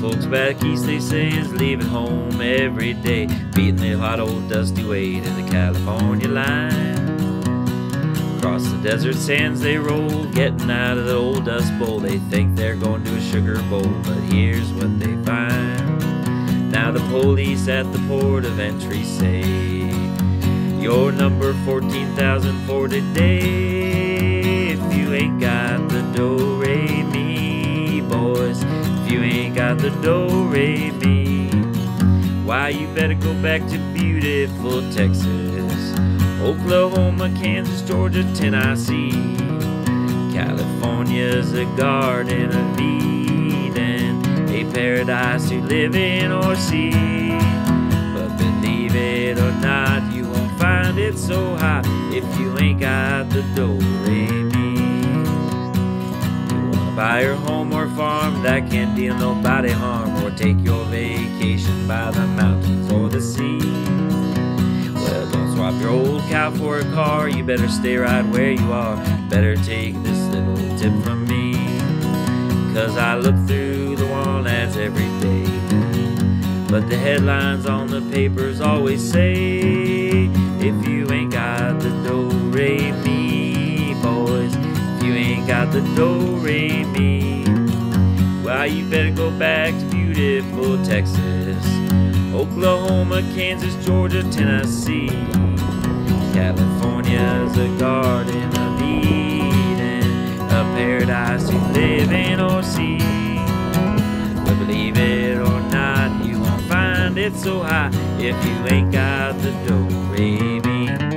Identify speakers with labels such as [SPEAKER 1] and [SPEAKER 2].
[SPEAKER 1] folks back east, they say, is leaving home every day, beating the hot old dusty way to the California line. Across the desert sands they roll, getting out of the old dust bowl. They think they're going to a sugar bowl, but here's what they find. Now the police at the port of entry say, you're number 14,000 for today. If you ain't got the do-re-mi, boys, if you ain't got the do-re-mi, why, you better go back to beautiful Texas, Oklahoma, Kansas, Georgia, Tennessee. California's a garden of Eden, a paradise to live in or see. But believe it or not, you won't find it so high if you ain't got the do-re-mi. You wanna buy your home or farm that can't deal nobody harm, or take your vacation by the mountains or the sea. Well, don't swap your old cow for a car, you better stay right where you are. Better take this little tip from me, 'cause I look through the wall ads every day, but the headlines on the papers always say, if you ain't got the do-re-mi, boys, if you ain't got the do-re-mi, well, you better go back to beautiful Texas, Oklahoma, Kansas, Georgia, Tennessee. California's a garden of Eden, a paradise to live in or see. But believe it or not, you won't find it so high if you ain't got the do-re-mi.